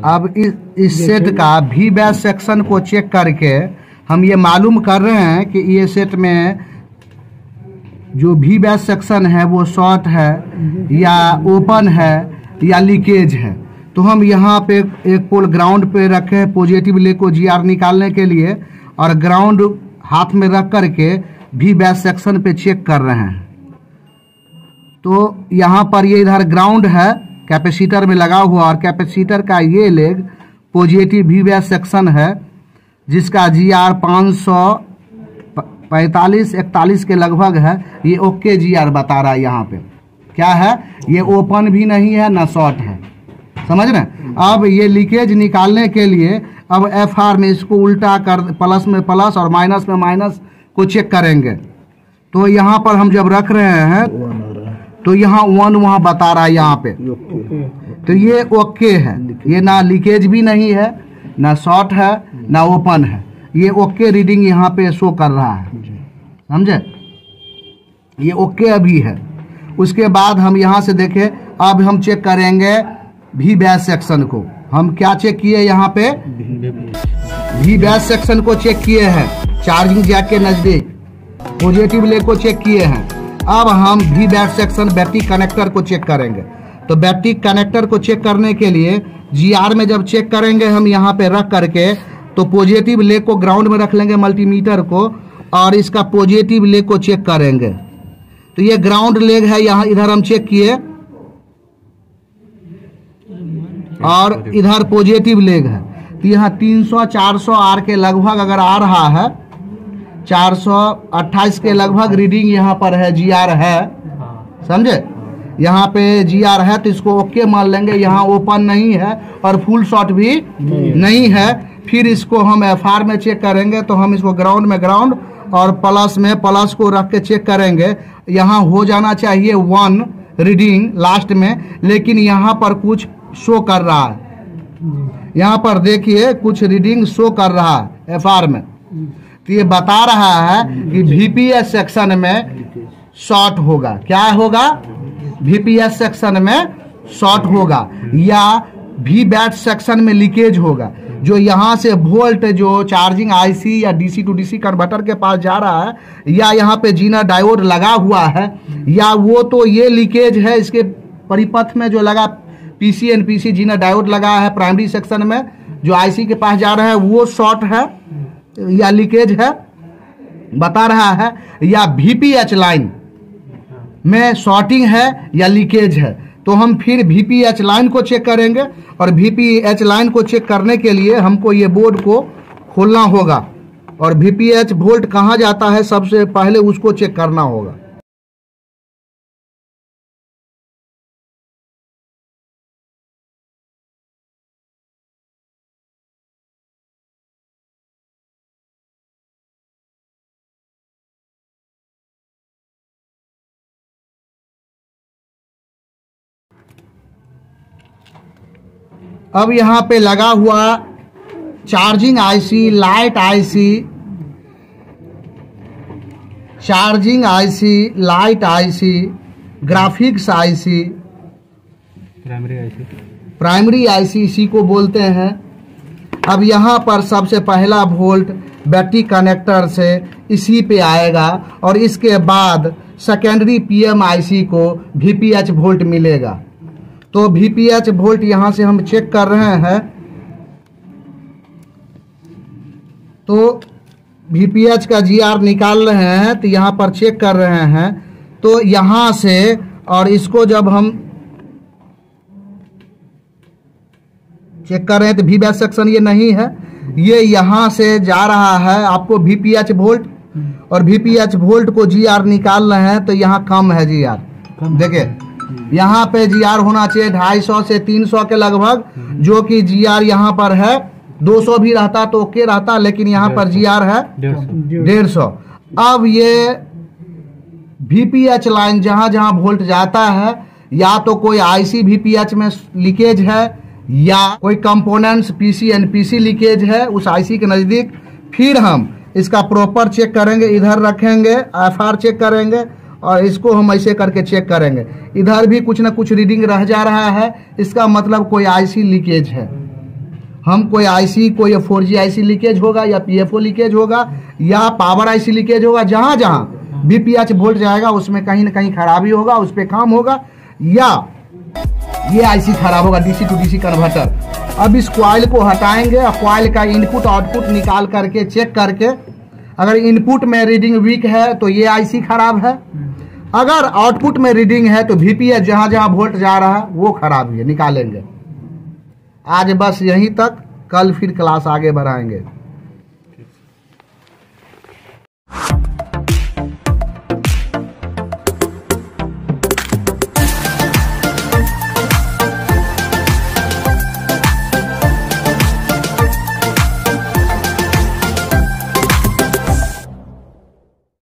अब इस सेट का भी बैच सेक्शन को चेक करके हम ये मालूम कर रहे हैं कि ये सेट में जो भी बैच सेक्शन है वो शॉर्ट है या ओपन है या लीकेज है। तो हम यहाँ पे एक पोल ग्राउंड पे रखे पॉजिटिव ले को जीआर निकालने के लिए, और ग्राउंड हाथ में रख करके भी बैच सेक्शन पे चेक कर रहे हैं। तो यहाँ पर ये इधर ग्राउंड है कैपेसिटर में लगा हुआ, और कैपेसिटर का ये लेग पॉजिटिव भी बैच सेक्शन है जिसका जीआर 545-41 के लगभग है। ये ओके जीआर बता रहा है। यहाँ पे क्या है, ये ओपन भी नहीं है ना शॉर्ट है, समझ रहे हैं। अब ये लीकेज निकालने के लिए अब एफआर में इसको उल्टा कर प्लस में प्लस और माइनस में माइनस को चेक करेंगे। तो यहाँ पर हम जब रख रहे हैं तो यहाँ 1 वहाँ बता रहा है यहाँ पे, तो ये ओके है। ये ना लीकेज भी नहीं है, ना शॉर्ट है, ना ओपन है। ये ओके रीडिंग यहाँ पे शो कर रहा है, समझे। ये ओके अभी है। उसके बाद हम यहाँ से देखें, अब हम चेक करेंगे भी बैच सेक्शन को। हम क्या चेक किए यहाँ पे, भी बैच सेक्शन को चेक किए हैं, चार्जिंग जैक के नज़दीक पॉजिटिव ले को चेक किए हैं। अब हम भी बैच सेक्शन बैटरी कनेक्टर को चेक करेंगे। तो बैटरी कनेक्टर को चेक करने के लिए जीआर में जब चेक करेंगे हम यहाँ पे रख करके, तो पॉजिटिव लेग को ग्राउंड में रख लेंगे मल्टीमीटर को, और इसका पॉजिटिव लेग को चेक करेंगे। तो ये ग्राउंड लेग है, यहाँ इधर हम चेक किए, और इधर पॉजिटिव लेग है। तो यहाँ 300-400 आर के लगभग अगर आ रहा है, 428 के लगभग रीडिंग यहाँ पर है, जीआर है, समझे। यहाँ पे जीआर है तो इसको ओके मान लेंगे। यहाँ ओपन नहीं है और फुल शॉट भी नहीं है। फिर इसको हम एफआर में चेक करेंगे, तो हम इसको ग्राउंड में ग्राउंड और प्लस में प्लस को रख के चेक करेंगे। यहाँ हो जाना चाहिए 1 रीडिंग लास्ट में, लेकिन यहाँ पर कुछ शो कर रहा है। यहाँ पर देखिए कुछ रीडिंग शो कर रहा है एफआर में। तो ये बता रहा है कि वीपीएस सेक्शन में शॉर्ट होगा। क्या होगा, वीपीएस सेक्शन में शॉर्ट होगा, या भी बैच सेक्शन में लीकेज होगा। जो यहाँ से वोल्ट जो चार्जिंग आईसी या डीसी टू डीसी कन्वर्टर के पास जा रहा है, या यहाँ पे जीना डायोड लगा हुआ है, या वो तो ये लीकेज है इसके परिपथ में जो लगा पीसी एनपीसी जीना डायोड लगा है प्राइमरी सेक्शन में जो आईसी के पास जा रहा है, वो शॉर्ट है या लीकेज है बता रहा है, या वीपीएच लाइन में शॉर्टिंग है या लीकेज है। तो हम फिर वीपीएच लाइन को चेक करेंगे, और वीपीएच लाइन को चेक करने के लिए हमको ये बोर्ड को खोलना होगा, और वीपीएच वोल्ट कहाँ जाता है सबसे पहले उसको चेक करना होगा। अब यहाँ पे लगा हुआ charging IC, light IC, charging IC, light IC, graphics IC, primary IC इसी को बोलते हैं। अब यहाँ पर सबसे पहला वोल्ट बैटरी कनेक्टर से इसी पे आएगा, और इसके बाद सेकेंडरी पीएम आईसी को वीपीएच वोल्ट मिलेगा। तो वीपीएच वोल्ट यहाँ से हम चेक कर रहे हैं। तो वीपीएच का जीआर निकाल रहे हैं, तो यहाँ पर चेक कर रहे हैं। तो यहाँ से और इसको जब हम चेक कर रहे हैं तो वी बैच सेक्शन ये नहीं है, ये यहाँ से जा रहा है आपको वीपीएच वोल्ट, और वीपीएच वोल्ट को जीआर निकाल रहे हैं। तो यहाँ कम है जीआर, देखिए यहाँ पे जीआर होना चाहिए 250 से 300 के लगभग, जो कि जीआर यहाँ पर है 200 भी रहता तो ओके रहता, लेकिन यहाँ पर जीआर है 150। अब ये वीपीएच लाइन जहाँ जहाँ वोल्ट जाता है, या तो कोई आईसी वीपीएच में लीकेज है, या कोई कंपोनेंट्स पीसी एनपीसी लीकेज है उस आईसी के नज़दीक। फिर हम इसका प्रॉपर चेक करेंगे, इधर रखेंगे, एफआर चेक करेंगे, और इसको हम ऐसे करके चेक करेंगे। इधर भी कुछ ना कुछ रीडिंग रह जा रहा है, इसका मतलब कोई आईसी लीकेज है। हम कोई आईसी, कोई 4G आईसी लीकेज होगा या PFO लीकेज होगा या पावर आईसी लीकेज होगा, जहां जहां VPH वोल्ट जाएगा उसमें कहीं ना कहीं खराबी होगा, उस पर काम होगा, या ये आईसी खराब होगा, DC टू DC कन्वर्टर। अब इस कॉइल को हटाएंगे और कॉइल का इनपुट आउटपुट निकाल करके चेक करके, अगर इनपुट में रीडिंग वीक है तो ये आईसी खराब है, अगर आउटपुट में रीडिंग है तो VPH जहां जहां वोल्ट जा रहा है वो खराब है, निकालेंगे। आज बस यहीं तक, कल फिर क्लास आगे बढ़ाएंगे।